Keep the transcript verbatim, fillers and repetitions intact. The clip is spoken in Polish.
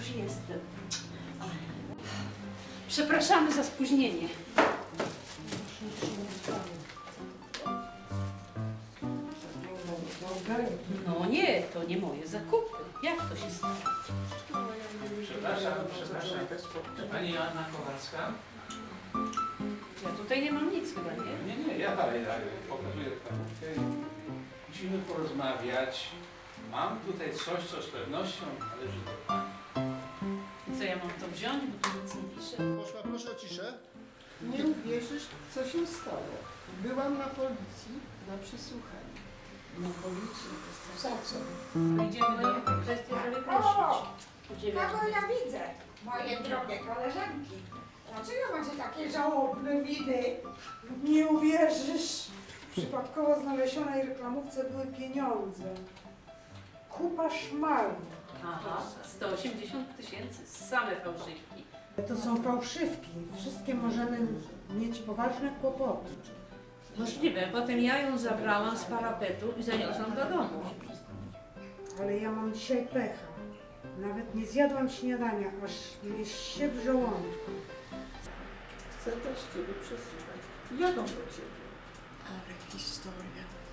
Już jestem. Przepraszamy za spóźnienie. No nie, to nie moje zakupy. Jak to się stało? Przepraszam, przepraszam. Pani Joanna Kowalska? Ja tutaj nie mam nic chyba, nie? Nie, nie, ja dalej, dalej pokazuję reklamówkę. Musimy porozmawiać. Mam tutaj coś, co z pewnością należy do pani. I co, ja mam to wziąć, bo tu nic nie pisze? Poszła, proszę o ciszę. Nie uwierzysz, co się stało. Byłam na policji na przesłuchaniu. Na policji. Za co? Idziemy do tej kwestii, żeby prosić. Kogo ja widzę? Moje drogie koleżanki. Dlaczego macie takie żałobne winy? Nie uwierzysz. W przypadkowo znalezionej reklamówce były pieniądze. Kupa szmalu. Aha, sto osiemdziesiąt tysięcy, same fałszywki. To są fałszywki. Wszystkie możemy mieć poważne kłopoty. Możliwe, potem ja ją zabrałam z parapetu i zaniosłam do domu. Ale ja mam dzisiaj pecha. Nawet nie zjadłam śniadania, aż mnie się w żołądku. Chcę też Ciebie przesłuchać. Jadą do Ciebie. Ale historia.